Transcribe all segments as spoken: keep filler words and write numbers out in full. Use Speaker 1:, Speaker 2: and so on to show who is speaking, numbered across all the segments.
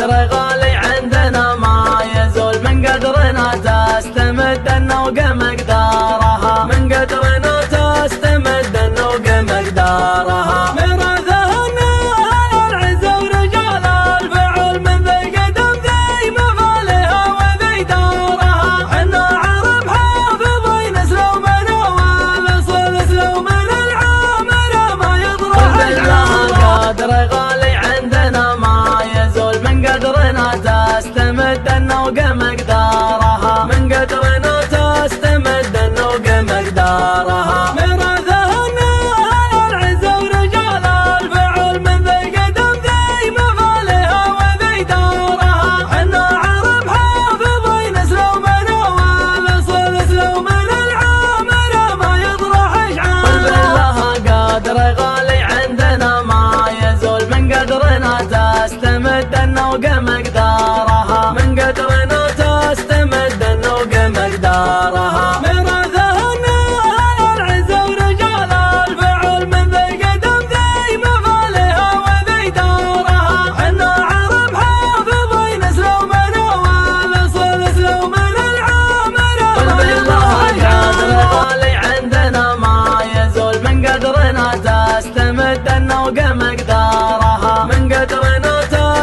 Speaker 1: قدر غالي عندنا ما يزول من قدرنا تستمد النوق مقدارها من قدرنا تستمد النوق مقدارها ميراثنا أهل العز ورجال الفعل من ذي قدم ذي مفالها وذي دارها حنا عرب حافظين سلومنا والأصل سلومنا العامر ما يضرح العامر قدر غالي عندنا ما يزول من قدرنا تستمد النوق مقدارها من قدرنا تستمد النوق مقدارها ميراثنا أهل العز ورجال الفعل من ذي قدم ذي مفالها وذي دارها حنا عرب حافظين سلومنا والأصل سلومنا العامر ما يضرح اشعار بالله قدر غالي عندنا ما يزول من قدرنا تستمد النوق مقدارها من قدرنا تستمد النوق مقدارها ميراثنا أهل العز ورجال الفعل من ذي قدم ذي مفالها وذي دارها حنا عرب حافظين سلومنا والأصل سلومنا العامر بالله قدر غالي عندنا ما يزول من قدرنا تستمد النوق مقدارها من قدرنا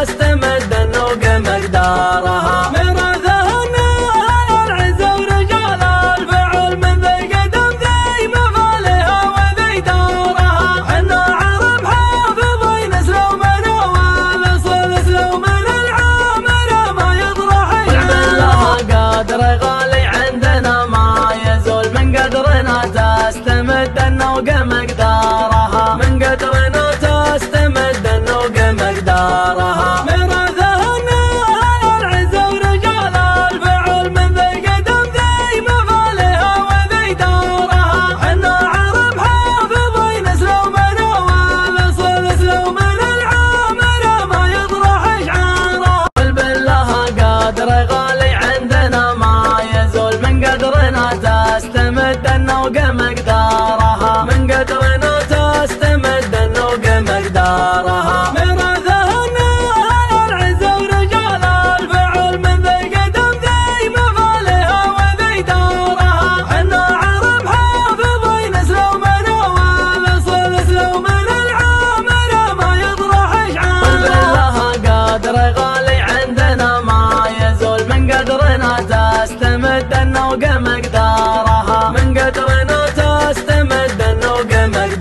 Speaker 1: تستمد النوق مقدارها ميراثنا أهل العز ورجال الفعل من ذي قدم ذي مفالها وذي دارها حنا عرب حافظين سلومنا والأصل سلومنا العامر ما يضرح بالله قدر غالي عندنا ما يزول من قدرنا تستمد النوق مقدارها من قدرنا تستمد النوق مقدارها ميراثنا أهل العز ورجال الفعل من ذي قدم ذي مفالها وذي دارها حنا عرب حافظين سلومنا والأصل سلومنا العامر ما يضرح اشعاره بالله قدر غالي عندنا ما يزول من قدرنا تستمد النوق مقدارها من قدرنا تستمد النوق مقدارها ميراثنا أهل العز ورجال الفعل من ذي قدم ذي مفالها وذي دارها حنا عرب حافظين سلومنا والأصل سلومنا العامر ما يضرح اشعاره بالله قدر غالي عندنا ما يزول من قدرنا تستمد النوق مقدارها من قدرنا تستمد النوق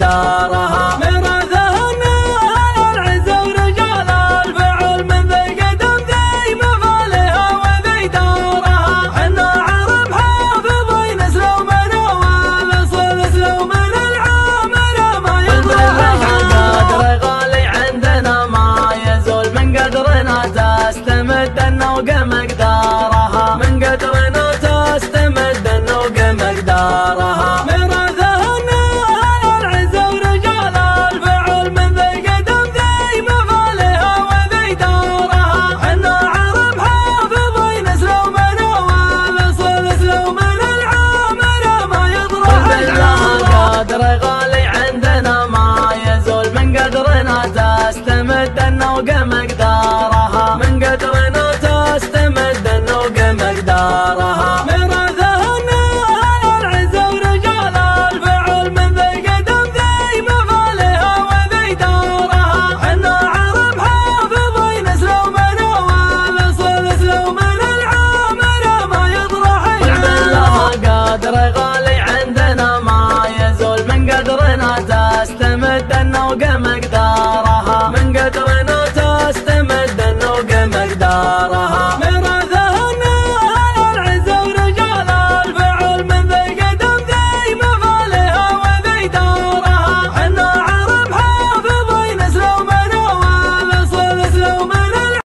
Speaker 1: مقدارها ميراثنا أهل العز ورجال الفعل من ذي قدم ذي مفالها وذي دارها حنا عرب حافظين سلومنا والأصل سلومنا العامر ما يضرح قدر غالي عندنا ما يزول من قدرنا